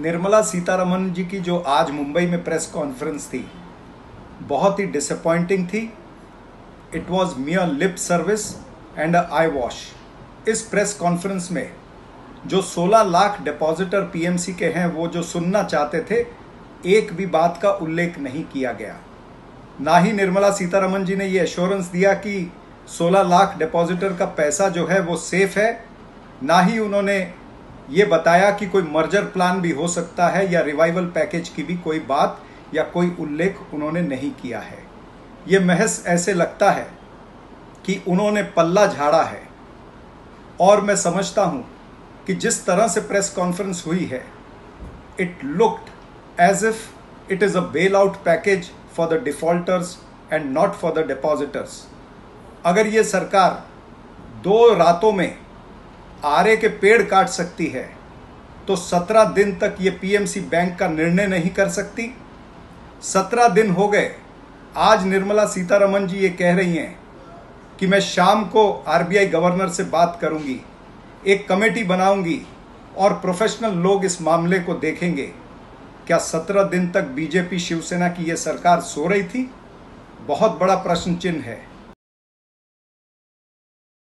निर्मला सीतारमण जी की जो आज मुंबई में प्रेस कॉन्फ्रेंस थी, बहुत ही डिसअपॉइंटिंग थी। It was mere lip service and eyewash. इस प्रेस कॉन्फ्रेंस में जो 16 लाख डिपॉजिटर पीएमसी के हैं, वो जो सुनना चाहते थे, एक भी बात का उल्लेख नहीं किया गया। ना ही निर्मला सीतारमण जी ने ये एश्योरेंस दिया कि 16 लाख डिपॉजिटर का पैसा जो है वो सेफ है। ना ही उन्होंने ये बताया कि कोई मर्जर प्लान भी हो सकता है या रिवाइवल पैकेज की भी कोई बात या कोई उल्लेख उन्होंने नहीं किया है। ये महज ऐसे लगता है कि उन्होंने पल्ला झाड़ा है। और मैं समझता हूं कि जिस तरह से प्रेस कॉन्फ्रेंस हुई है, it looked as if it is a bailout package for the defaulters and not for the depositors. अगर ये सरकार 2 रातों में आरे के पेड़ काट सकती है तो 17 दिन तक ये पीएमसी बैंक का निर्णय नहीं कर सकती। 17 दिन हो गए। आज निर्मला सीतारमण जी ये कह रही हैं कि मैं शाम को आरबीआई गवर्नर से बात करूंगी, एक कमेटी बनाऊंगी और प्रोफेशनल लोग इस मामले को देखेंगे। क्या 17 दिन तक बीजेपी शिवसेना की ये सरकार सो रही थी? बहुत बड़ा प्रश्न चिन्ह है।